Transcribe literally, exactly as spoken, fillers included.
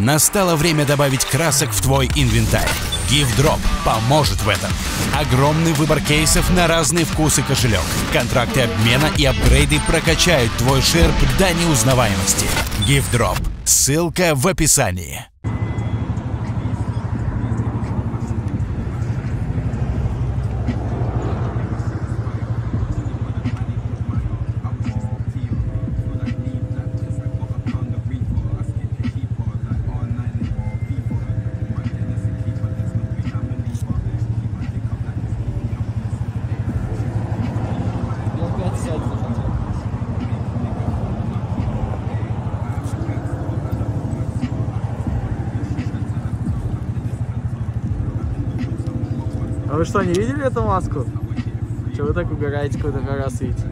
Настало время добавить красок в твой инвентарь. GiftDrop поможет в этом. Огромный выбор кейсов на разный вкус и кошелек. Контракты обмена и апгрейды прокачают твой шерп до неузнаваемости. GiftDrop. Ссылка в описании. А вы что, не видели эту маску? Чего вы так угораете, когда гора светит?